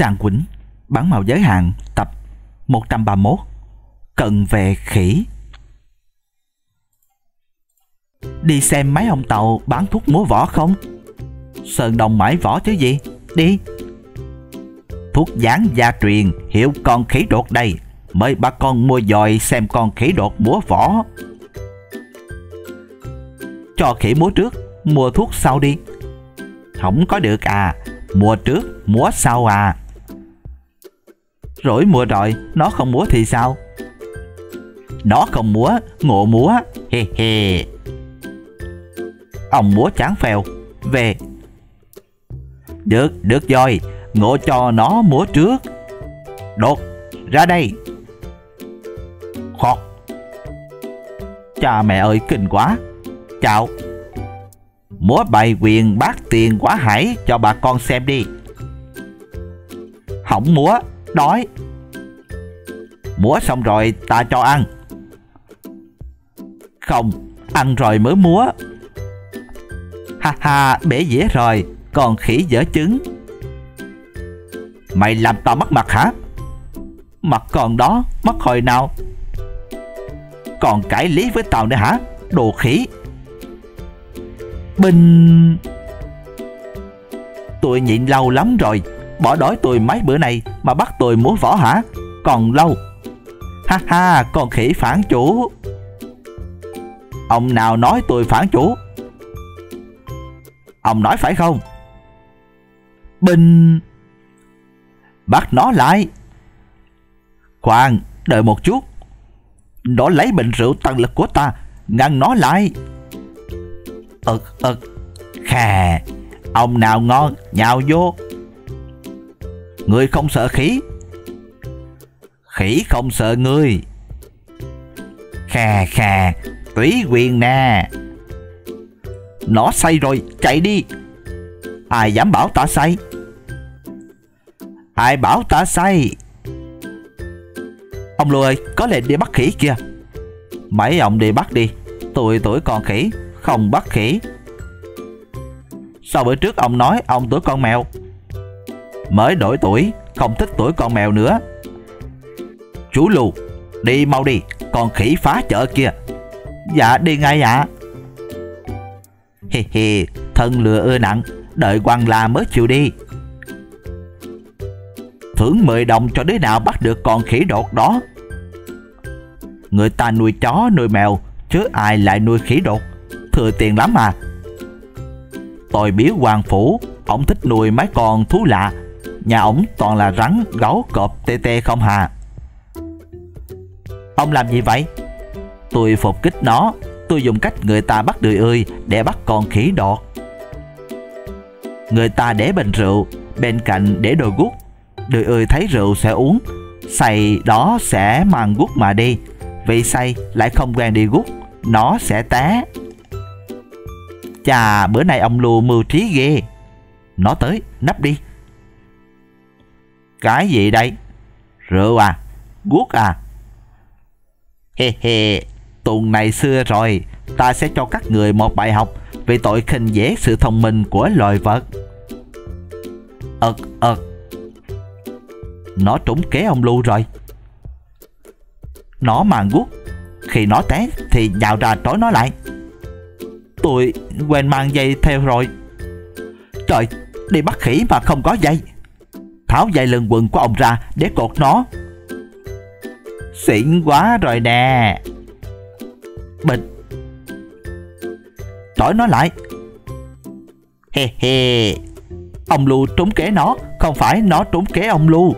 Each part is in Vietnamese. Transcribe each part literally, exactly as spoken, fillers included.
Trang Quỳnh, Bản màu giới hạn, tập một trăm ba mươi mốt. Cận về khỉ. Đi xem mấy ông Tàu bán thuốc múa võ không? Sơn Đồng mãi võ chứ gì. Đi. Thuốc dán gia truyền hiệu con khỉ đột đây. Mời bà con mua dòi xem con khỉ đột múa võ. Cho khỉ múa trước, mua thuốc sau đi. Không có được à. Mua trước, múa sau à. Rỗi mua rồi, nó không múa thì sao? Nó không múa, ngộ múa. He he. Ông múa chán phèo. Về. Được, được rồi. Ngộ cho nó múa trước. Đột, ra đây. Khọt. Cha mẹ ơi, kinh quá. Chào. Múa bài quyền bát tiền quá hải cho bà con xem đi. Không múa, đói. Múa xong rồi ta cho ăn. Không, ăn rồi mới múa. Ha ha, bể dĩa rồi. Còn khỉ dở trứng. Mày làm tao mất mặt hả? Mặt còn đó, mất hồi nào? Còn cãi lý với tao nữa hả? Đồ khỉ. Bình. Tôi nhịn lâu lắm rồi. Bỏ đói tôi mấy bữa nay mà bắt tôi múa võ hả? Còn lâu. Ha ha, con khỉ phản chủ. Ông nào nói tôi phản chủ? Ông nói phải không? Bình. Bắt nó lại. Khoan, đợi một chút. Nó lấy bình rượu tăng lực của ta, ngăn nó lại. Ực ực. Khà. Ông nào ngon, nhào vô. Người không sợ khỉ. Khỉ không sợ người. Khà khà. Tùy quyền nè. Nó say rồi, chạy đi. Ai dám bảo ta say? Ai bảo ta say? Ông Lưu ơi, có lệnh đi bắt khỉ kìa. Mấy ông đi bắt đi. Tôi tuổi con khỉ, không bắt khỉ. Sao bữa trước ông nói ông tuổi con mèo? Mới đổi tuổi, không thích tuổi con mèo nữa. Chú Lưu, đi mau đi. Con khỉ phá chợ kìa. Dạ đi ngay ạ. À. Hi hi, thân lừa ưa nặng. Đợi quan la mới chịu đi. Thưởng mười đồng cho đứa nào bắt được con khỉ đột đó. Người ta nuôi chó nuôi mèo, chứ ai lại nuôi khỉ đột. Thừa tiền lắm à. Tôi biếu Hoàng Phủ, ổng thích nuôi mấy con thú lạ. Nhà ổng toàn là rắn, gấu, cọp, tê tê không hà. Ông làm gì vậy? Tôi phục kích nó. Tôi dùng cách người ta bắt đười ươi để bắt con khỉ đột. Người ta để bình rượu, bên cạnh để đồ guốc. Đười ươi thấy rượu sẽ uống, say đó sẽ mang guốc mà đi. Vì say lại không quen đi guốc, nó sẽ té. Chà, bữa nay ông Lưu mưu trí ghê. Nó tới, nấp đi. Cái gì đây? Rượu à? Guốc à? He he, tuần này xưa rồi. Ta sẽ cho các người một bài học vì tội khinh dễ sự thông minh của loài vật. Ực ực. Nó trúng kế ông Lưu rồi. Nó mang guốc. Khi nó té thì nhào ra trói nó lại. Tôi quên mang dây theo rồi. Trời, đi bắt khỉ mà không có dây. Tháo dây lưng quần của ông ra để cột nó. Xịn quá rồi nè. Bịch. Trói nó lại. He he. Ông Lưu trúng kế nó, không phải nó trúng kế ông Lưu.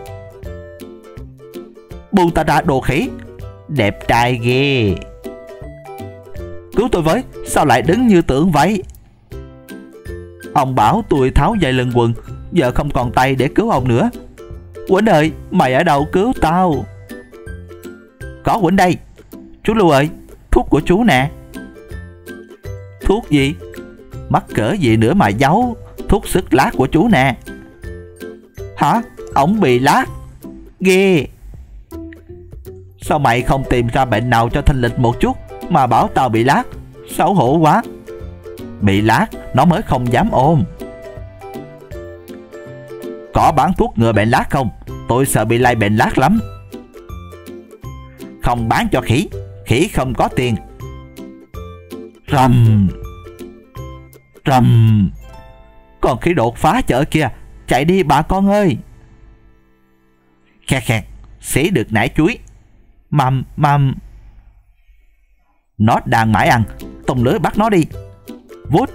Buông ta ra đồ khỉ. Đẹp trai ghê. Cứu tôi với, sao lại đứng như tượng vậy? Ông bảo tôi tháo dây lưng quần, giờ không còn tay để cứu ông nữa. Quỳnh ơi, mày ở đâu cứu tao? Có Quỳnh đây. Chú Lưu ơi, thuốc của chú nè. Thuốc gì? Mắc cỡ gì nữa mà giấu. Thuốc sức lát của chú nè. Hả? Ổng bị lát. Ghê. Sao mày không tìm ra bệnh nào cho thanh lịch một chút mà bảo tao bị lát? Xấu hổ quá. Bị lát nó mới không dám ôm. Có bán thuốc ngừa bệnh lát không? Tôi sợ bị lai bệnh lát lắm. Không bán cho khỉ, khỉ không có tiền. Rầm rầm. Con khỉ đột phá chợ kìa, chạy đi bà con ơi. Khẹt khẹt, xỉ được nải chuối. Mầm mầm. Nó đang mãi ăn, tung lưới bắt nó đi. Vút.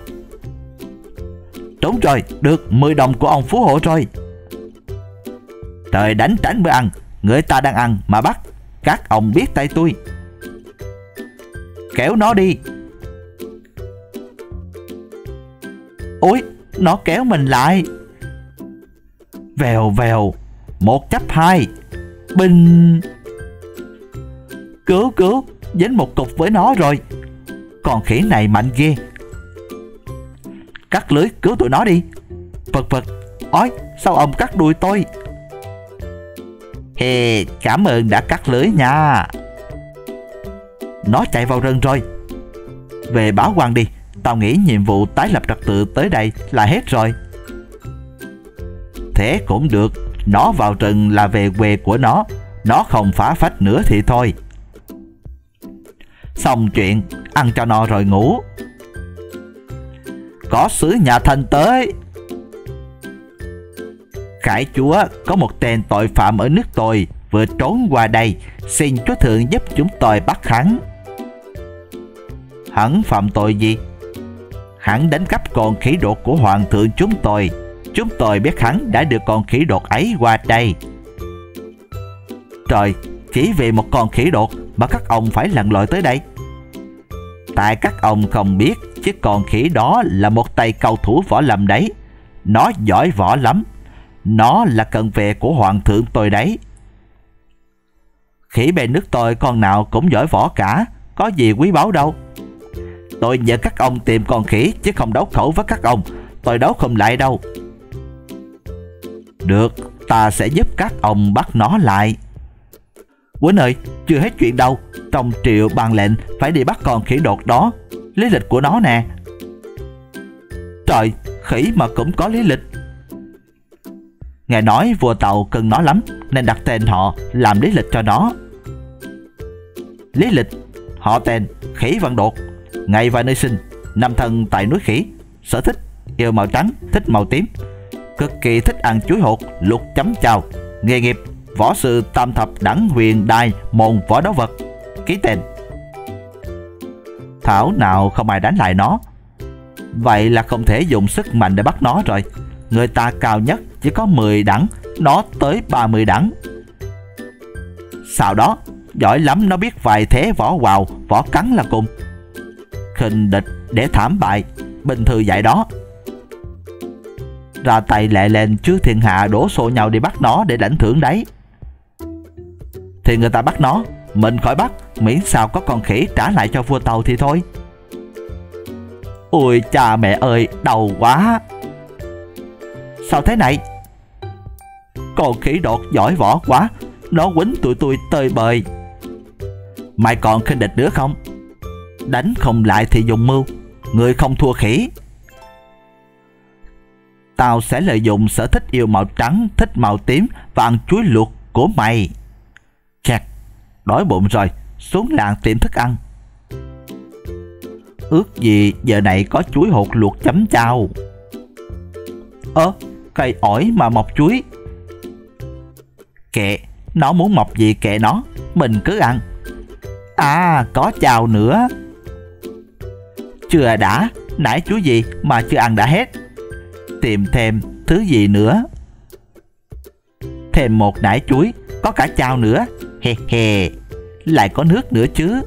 Đúng rồi, được mười đồng của ông phú hộ rồi. Trời đánh tránh bữa ăn, người ta đang ăn mà bắt. Các ông biết tay tôi. Kéo nó đi. Ôi, nó kéo mình lại. Vèo vèo. Một chấp hai. Bình. Cứu cứu, dính một cục với nó rồi. Con khỉ này mạnh ghê. Cắt lưới cứu tụi nó đi. Vật vật. Ôi, sao ông cắt đuôi tôi? Hề, cảm ơn đã cắt lưới nha. Nó chạy vào rừng rồi. Về báo quan đi. Tao nghĩ nhiệm vụ tái lập trật tự tới đây là hết rồi. Thế cũng được. Nó vào rừng là về quê của nó. Nó không phá phách nữa thì thôi. Xong chuyện, ăn cho no rồi ngủ. Có sứ nhà Thanh tới. Khải chúa, có một tên tội phạm ở nước tôi vừa trốn qua đây, xin chúa thượng giúp chúng tôi bắt hắn. Hắn phạm tội gì? Hắn đánh cắp con khỉ đột của hoàng thượng chúng tôi. Chúng tôi biết hắn đã đưa con khỉ đột ấy qua đây. Trời, chỉ vì một con khỉ đột mà các ông phải lặn lội tới đây. Tại các ông không biết, chiếc con khỉ đó là một tay cầu thủ võ lâm đấy. Nó giỏi võ lắm. Nó là cận vệ của hoàng thượng tôi đấy. Khỉ bên nước tôi con nào cũng giỏi võ cả, có gì quý báu đâu. Tôi nhờ các ông tìm con khỉ chứ không đấu khẩu với các ông. Tôi đấu không lại đâu. Được, ta sẽ giúp các ông bắt nó lại. Quýnh ơi, chưa hết chuyện đâu. Trong triều ban lệnh phải đi bắt con khỉ đột đó. Lý lịch của nó nè. Trời, khỉ mà cũng có lý lịch. Nghe nói vua Tàu cưng nó lắm nên đặt tên họ làm lý lịch cho nó. Lý lịch: họ tên Khỉ Văn Đột, ngày và nơi sinh: năm thân tại núi Khỉ, sở thích: yêu màu trắng, thích màu tím, cực kỳ thích ăn chuối hột, luộc chấm chao, nghề nghiệp: võ sư tam thập đẳng huyền đài môn võ đấu vật, ký tên. Thảo nào không ai đánh lại nó. Vậy là không thể dùng sức mạnh để bắt nó rồi. Người ta cao nhất chỉ có mười đẳng, nó tới ba mươi đẳng. Sau đó, giỏi lắm, nó biết vài thế võ quào, võ cắn là cùng. Khinh địch để thảm bại, bình thư dạy đó. Ra tay lẹ lên chứ thiên hạ đổ xô nhau đi bắt nó để lãnh thưởng đấy. Thì người ta bắt nó, mình khỏi bắt, miễn sao có con khỉ trả lại cho vua Tàu thì thôi. Ôi cha mẹ ơi, đau quá. Sao thế này? Con khỉ đột giỏi võ quá, nó quýnh tụi tôi tơi bời. Mày còn khinh địch nữa không? Đánh không lại thì dùng mưu, người không thua khỉ. Tao sẽ lợi dụng sở thích yêu màu trắng, thích màu tím và ăn chuối luộc của mày. Chẹt, đói bụng rồi, xuống làng tìm thức ăn. Ước gì giờ này có chuối hột luộc chấm chao. Ơ, cây ổi mà mọc chuối. Kệ, nó muốn mọc gì kệ nó, mình cứ ăn. À, có chao nữa. Chưa đã, nãy chuối gì mà chưa ăn đã hết. Tìm thêm thứ gì nữa. Thêm một nải chuối, có cả chao nữa. He he, lại có nước nữa chứ.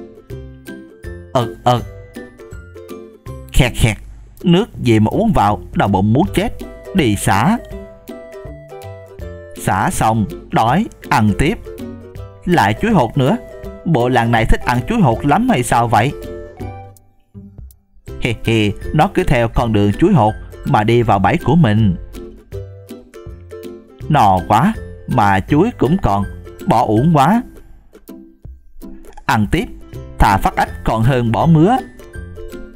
Ực ực. Khẹt khẹt, nước gì mà uống vào, đau bụng muốn chết. Đi xả. Xả xong, đói, ăn tiếp. Lại chuối hột nữa. Bộ làng này thích ăn chuối hột lắm hay sao vậy? He he, nó cứ theo con đường chuối hột mà đi vào bẫy của mình. No quá, mà chuối cũng còn, bỏ uổng quá. Ăn tiếp, thà phát ách còn hơn bỏ mứa.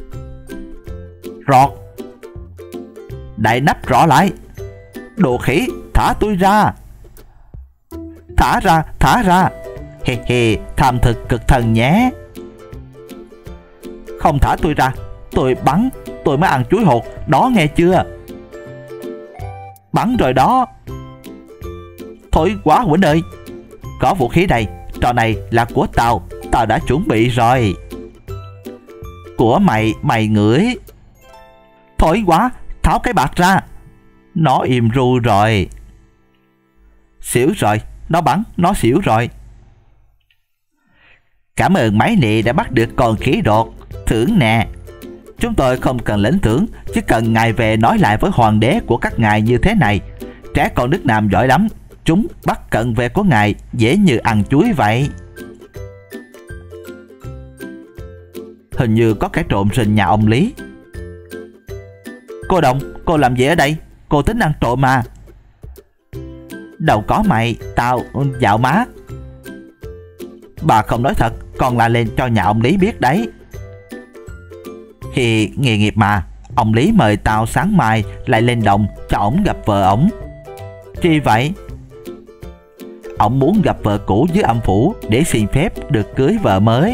Rọt. Đậy nắp rõ lại. Đồ khỉ, thả tôi ra. Thả ra, thả ra. Hê hê, tham thực cực thần nhé. Không thả tôi ra, tôi bắn, tôi mới ăn chuối hột, đó nghe chưa? Bắn rồi đó. Thôi quá Quỳnh ơi, có vũ khí đây, trò này là của tao, tao đã chuẩn bị rồi. Của mày, mày ngửi. Thôi quá, tháo cái bạc ra. Nó im ru rồi. Xỉu rồi, nó bắn, nó xỉu rồi. Cảm ơn mấy nị đã bắt được con khỉ đột. Thưởng nè. Chúng tôi không cần lãnh thưởng, chỉ cần ngài về nói lại với hoàng đế của các ngài như thế này. Trẻ con nước Nam giỏi lắm, chúng bắt cận về của ngài dễ như ăn chuối vậy. Hình như có kẻ trộm rình nhà ông Lý. Cô Đồng, cô làm gì ở đây? Cô tính ăn trộm mà. Đâu có mày, tao dạo mát. Bà không nói thật, còn la lên cho nhà ông Lý biết đấy. Thì nghề nghiệp mà, ông Lý mời tao sáng mai lại lên đồng cho ổng gặp vợ ổng. Chi vậy? Ổng muốn gặp vợ cũ dưới âm phủ để xin phép được cưới vợ mới.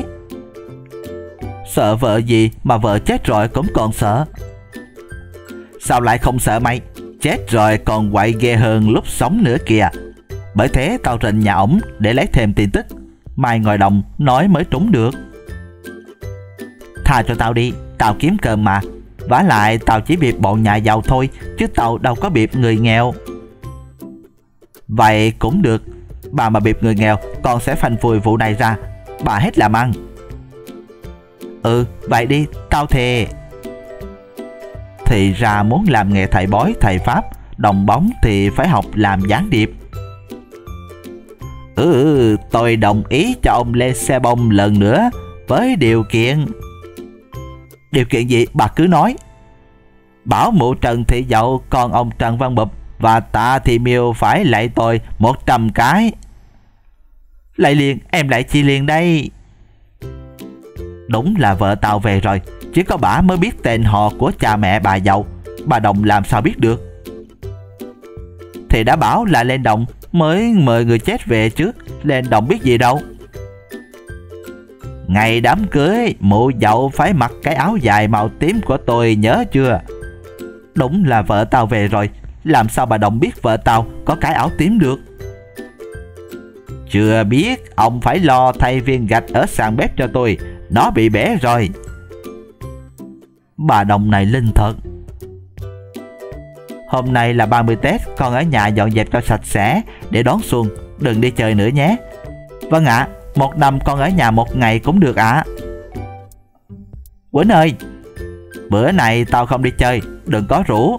Sợ vợ gì mà vợ chết rồi cũng còn sợ. Sao lại không sợ mày? Chết rồi còn quậy ghê hơn lúc sống nữa kìa. Bởi thế tao rình nhà ổng để lấy thêm tin tức. Mai ngồi đồng nói mới trúng được. Tha cho tao đi, tao kiếm cơm mà. Vả lại tao chỉ bịp bọn nhà giàu thôi, chứ tao đâu có bịp người nghèo. Vậy cũng được. Bà mà bịp người nghèo, con sẽ phanh phui vụ này ra. Bà hết làm ăn. Ừ, vậy đi, tao thề. Thì ra muốn làm nghề thầy bói, thầy pháp, đồng bóng thì phải học làm gián điệp. Ừ, tôi đồng ý cho ông lên xe bông lần nữa, với điều kiện. Điều kiện gì bà cứ nói. Bảo mụ Trần Thị Dậu, con ông Trần Văn Bụp và Tạ Thị Miêu phải lạy tôi một trăm cái. Lạy liền, em lại chi liền đây. Đúng là vợ tao về rồi, chỉ có bả mới biết tên họ của cha mẹ bà Dậu. Bà Đồng làm sao biết được? Thì đã bảo là lên đồng mới mời người chết về chứ. Lên đồng biết gì đâu. Ngày đám cưới, mụ Dậu phải mặc cái áo dài màu tím của tôi, nhớ chưa? Đúng là vợ tao về rồi, làm sao bà Đồng biết vợ tao có cái áo tím được? Chưa biết, ông phải lo thay viên gạch ở sàn bếp cho tôi, nó bị bể rồi. Bà Đồng này linh thật. Hôm nay là ba mươi Tết, con ở nhà dọn dẹp cho sạch sẽ để đón xuân, đừng đi chơi nữa nhé. Vâng ạ, à, một năm con ở nhà một ngày cũng được ạ. À. Quỳnh ơi, bữa này tao không đi chơi, đừng có rủ.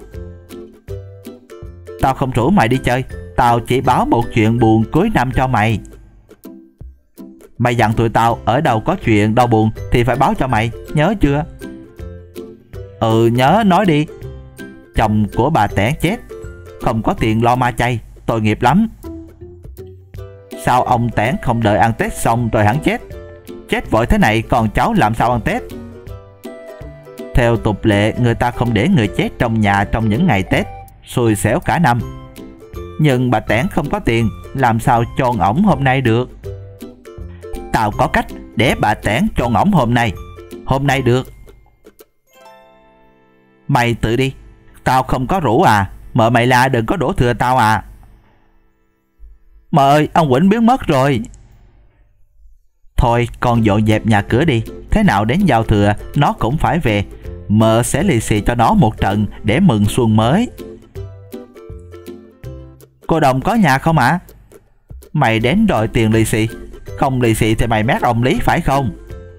Tao không rủ mày đi chơi, tao chỉ báo một chuyện buồn cuối năm cho mày. Mày dặn tụi tao ở đâu có chuyện đau buồn thì phải báo cho mày, nhớ chưa? Ừ, nhớ, nói đi. Chồng của bà Tẻn chết, không có tiền lo ma chay, tội nghiệp lắm. Sao ông Tẻn không đợi ăn Tết xong rồi hắn chết? Chết vội thế này còn cháu làm sao ăn Tết? Theo tục lệ, người ta không để người chết trong nhà trong những ngày Tết, xui xẻo cả năm. Nhưng bà Tẻn không có tiền, làm sao chôn ổng hôm nay được? Tao có cách để bà Tẻn chôn ổng hôm nay. Hôm nay được. Mày tự đi, tao không có rủ à. Mợ mày la đừng có đổ thừa tao à. Mợ ơi, ông Quỳnh biến mất rồi. Thôi con dọn dẹp nhà cửa đi, thế nào đến giao thừa nó cũng phải về. Mợ sẽ lì xì cho nó một trận để mừng xuân mới. Cô Đồng có nhà không ạ? À? Mày đến đòi tiền lì xì, không lì xì thì mày mét ông Lý phải không?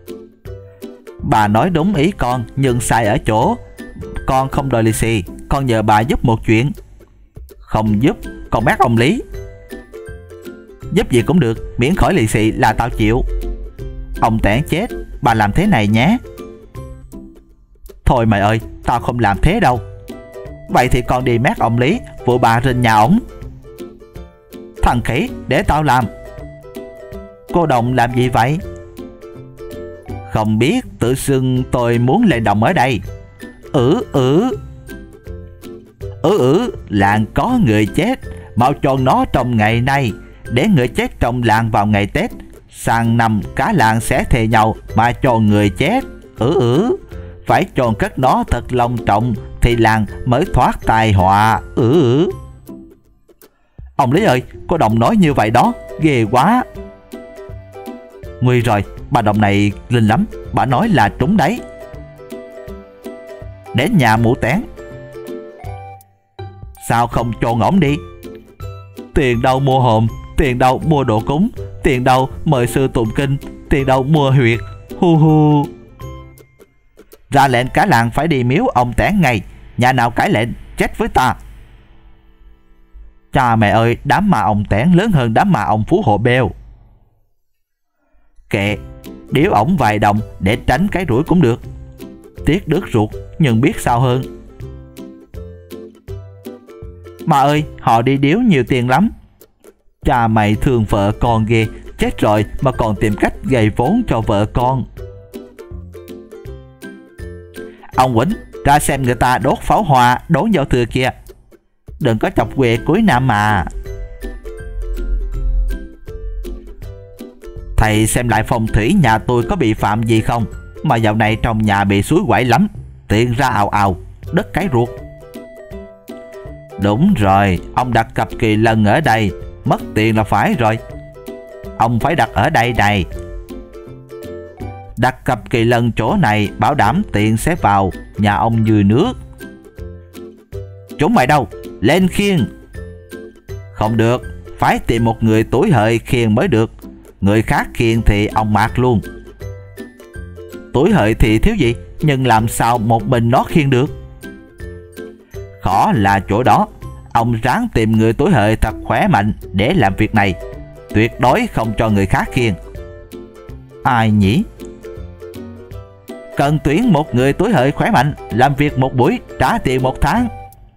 Bà nói đúng ý con, nhưng sai ở chỗ con không đòi lì xì, con nhờ bà giúp một chuyện. Không giúp, con mét ông Lý. Giúp gì cũng được, miễn khỏi lì xì là tao chịu. Ông Tẻn chết, bà làm thế này nhé. Thôi mày ơi, tao không làm thế đâu. Vậy thì con đi mét ông Lý, vụ bà rình nhà ổng. Thằng khỉ, để tao làm. Cô Đồng làm gì vậy? Không biết, tự xưng tôi muốn lên đồng ở đây. Ừ ừ. Ừ ừ, làng có người chết, mau chôn nó trong ngày nay, để người chết trong làng vào ngày Tết. Sang năm cả làng sẽ thề nhau mà chôn người chết. Ừ ừ, phải chôn cất nó thật long trọng thì làng mới thoát tai họa. Ừ ừ. Ông Lý ơi, cô Đồng nói như vậy đó, ghê quá. Nguy rồi, bà Đồng này linh lắm, bà nói là trúng đấy. Đến nhà Mụ Tén. Sao không chôn ổng đi? Tiền đâu mua hòm, tiền đâu mua đồ cúng, tiền đâu mời sư tụng kinh, tiền đâu mua huyệt. Hu hu. Ra lệnh cả làng phải đi miếu ông Tén ngay, nhà nào cãi lệnh chết với ta. Cha mẹ ơi, đám ma ông Tén lớn hơn đám ma ông Phú Hộ Beo. Kệ, điếu ổng vài đồng để tránh cái rủi cũng được. Tiếc đứt ruột nhưng biết sao hơn. Mà ơi, họ đi điếu nhiều tiền lắm. Cha mày thương vợ con ghê, chết rồi mà còn tìm cách gây vốn cho vợ con. Ông Quýnh, ra xem người ta đốt pháo hoa đón giao thừa kìa. Đừng có chọc quê cuối năm mà. Thầy xem lại phong thủy nhà tôi có bị phạm gì không, mà dạo này trong nhà bị suối quẩy lắm, tiền ra ào ào, đất cái ruột. Đúng rồi, ông đặt cặp kỳ lân ở đây, mất tiền là phải rồi. Ông phải đặt ở đây này. Đặt cặp kỳ lân chỗ này bảo đảm tiền sẽ vào nhà ông như nước. Chúng mày đâu? Lên khiêng. Không được, phải tìm một người tuổi hợi khiêng mới được. Người khác khiêng thì ông mạc luôn. Tuổi hợi thì thiếu gì, nhưng làm sao một mình nó khiêng được? Khó là chỗ đó. Ông ráng tìm người tuổi hợi thật khỏe mạnh để làm việc này, tuyệt đối không cho người khác khiêng. Ai nhỉ? Cần tuyển một người tuổi hợi khỏe mạnh, làm việc một buổi trả tiền một tháng.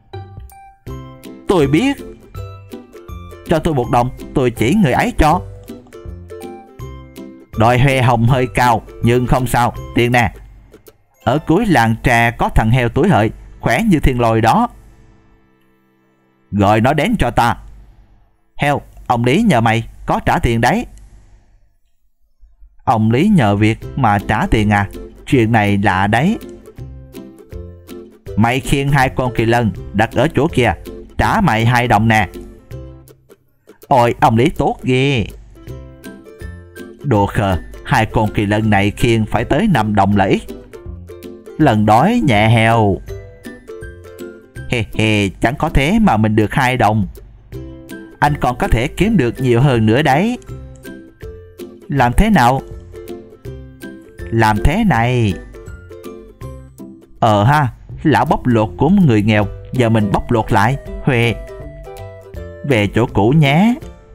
Tôi biết. Cho tôi một đồng, tôi chỉ người ấy cho. Đòi hoe hồng hơi cao, nhưng không sao, tiền nè. Ở cuối làng trà có thằng heo tuổi hợi, khỏe như thiên lôi đó. Gọi nó đến cho ta. Heo, ông Lý nhờ mày, có trả tiền đấy. Ông Lý nhờ việc mà trả tiền à? Chuyện này lạ đấy. Mày khiêng hai con kỳ lân đặt ở chỗ kia, trả mày hai đồng nè. Ôi, ông Lý tốt ghê. Đồ khờ, hai con kỳ lân này khiêng phải tới năm đồng là ít. Lần đói nhẹ heo. Hề hề, chẳng có thế mà mình được hai đồng. Anh còn có thể kiếm được nhiều hơn nữa đấy. Làm thế nào? Làm thế này. Ờ ha, lão bóc lột của người nghèo, giờ mình bóc lột lại. Huệ, về chỗ cũ nhé.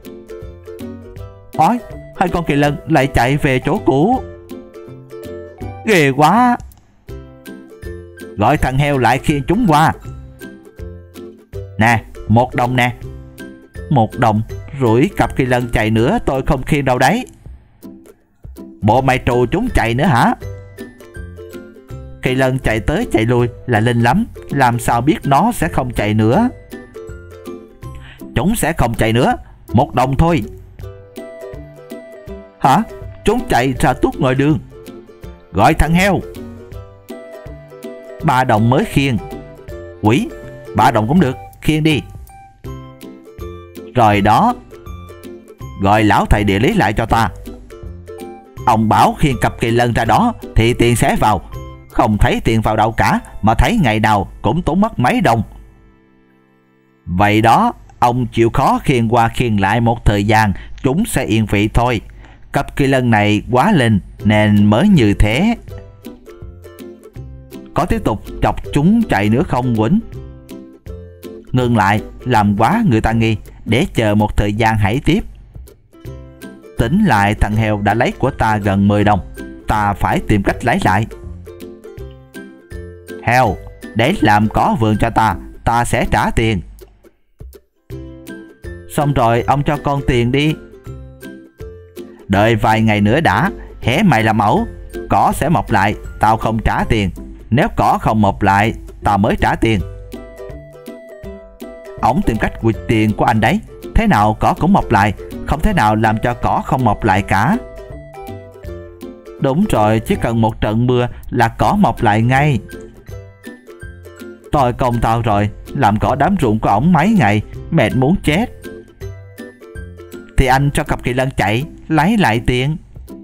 Ôi, hai con kỳ lân lại chạy về chỗ cũ. Ghê quá. Gọi thằng heo lại khiêng chúng qua. Nè, một đồng nè. Một đồng, rủi cặp kỳ lân chạy nữa tôi không khiêng đâu đấy. Bộ mày trù chúng chạy nữa hả? Kỳ lân chạy tới chạy lui là linh lắm, làm sao biết nó sẽ không chạy nữa. Chúng sẽ không chạy nữa, một đồng thôi. Hả? Chúng chạy ra tuốt ngoài đường. Gọi thằng heo. Ba đồng mới khiêng. Quỷ, ba đồng cũng được, khiêng đi. Rồi đó. Gọi lão thầy địa lý lại cho ta. Ông bảo khiêng cặp kỳ lân ra đó thì tiền sẽ vào. Không thấy tiền vào đâu cả, mà thấy ngày nào cũng tốn mất mấy đồng. Vậy đó, ông chịu khó khiêng qua khiêng lại một thời gian, chúng sẽ yên vị thôi. Cặp kỳ lân này quá linh nên mới như thế. Có tiếp tục chọc chúng chạy nữa không Quýnh? Ngừng lại, làm quá người ta nghi, để chờ một thời gian hãy tiếp. Tính lại thằng heo đã lấy của ta gần mười đồng, ta phải tìm cách lấy lại. Heo, để làm có vườn cho ta, ta sẽ trả tiền. Xong rồi ông cho con tiền đi. Đợi vài ngày nữa đã, hễ mày làm ẩu, cỏ sẽ mọc lại, tao không trả tiền. Nếu cỏ không mọc lại, tao mới trả tiền. Ổng tìm cách quỵt tiền của anh đấy. Thế nào cỏ cũng mọc lại, không thể nào làm cho cỏ không mọc lại cả. Đúng rồi, chỉ cần một trận mưa là cỏ mọc lại ngay. Tôi công tao rồi, làm cỏ đám ruộng của ổng mấy ngày, mệt muốn chết. Thì anh cho cặp kỳ lân chạy, lấy lại tiền.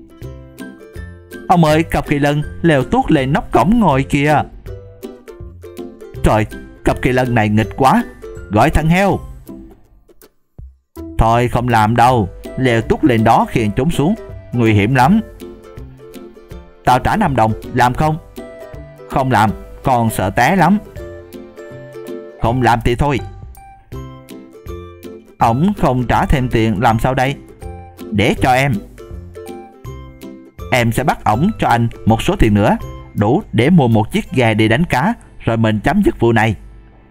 Ông ơi, cặp kỳ lân leo tuốt lên nóc cổng ngồi kìa. Trời, cặp kỳ lân này nghịch quá, gọi thằng heo. Thôi không làm đâu, leo tuốt lên đó khiêng chúng xuống, nguy hiểm lắm. Tao trả năm đồng, làm không? Không làm, con sợ té lắm. Không làm thì thôi. Ổng không trả thêm tiền làm sao đây? Để cho em. Em sẽ bắt ổng cho anh một số tiền nữa, đủ để mua một chiếc ghe đi đánh cá, rồi mình chấm dứt vụ này.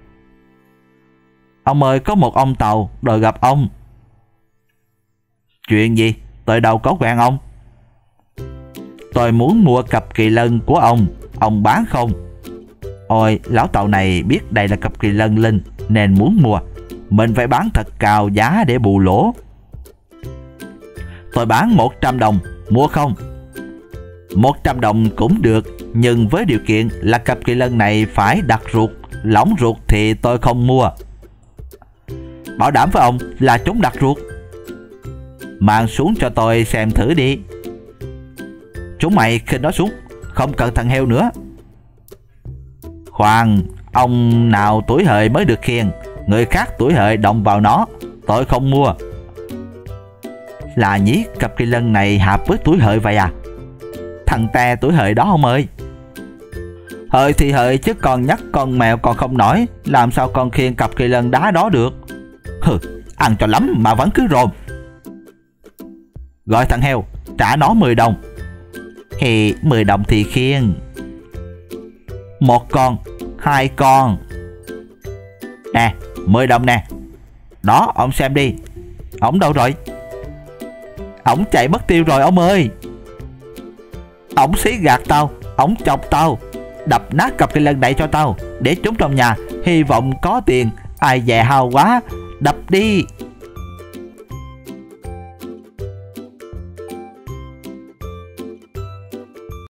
Ông ơi, có một ông tàu đòi gặp ông. Chuyện gì? Tôi đâu có quen ông. Tôi muốn mua cặp kỳ lân của ông, ông bán không? Ôi, lão tàu này biết đây là cặp kỳ lân linh nên muốn mua. Mình phải bán thật cao giá để bù lỗ. Tôi bán một trăm đồng, mua không? Một trăm đồng cũng được, nhưng với điều kiện là cặp kỳ lân này phải đặt ruột. Lỏng ruột thì tôi không mua. Bảo đảm với ông là chúng đặt ruột. Mang xuống cho tôi xem thử đi. Chúng mày khinh nó xuống, không cần thằng heo nữa. Khoan, ông nào tuổi hợi mới được khiêng, người khác tuổi hợi động vào nó, tôi không mua. Là nhí, cặp kỳ lân này hạp với tuổi hợi vậy à? Thằng te tuổi hợi đó ông ơi. Hợi thì hợi chứ còn nhắc con mèo còn không nổi, làm sao con khiêng cặp kỳ lân đá đó được? Hừ, ăn cho lắm mà vẫn cứ rồm. Gọi thằng heo, trả nó mười đồng. Thì mười đồng thì khiêng. Một con, hai con. Nè, mười đồng nè. Đó, ông xem đi. Ổng đâu rồi? Ổng chạy mất tiêu rồi ông ơi. Ổng xí gạt tao, ổng chọc tao. Đập nát cặp kỳ lân này cho tao, để chúng trong nhà, hy vọng có tiền. Ai dè hao quá, đập đi.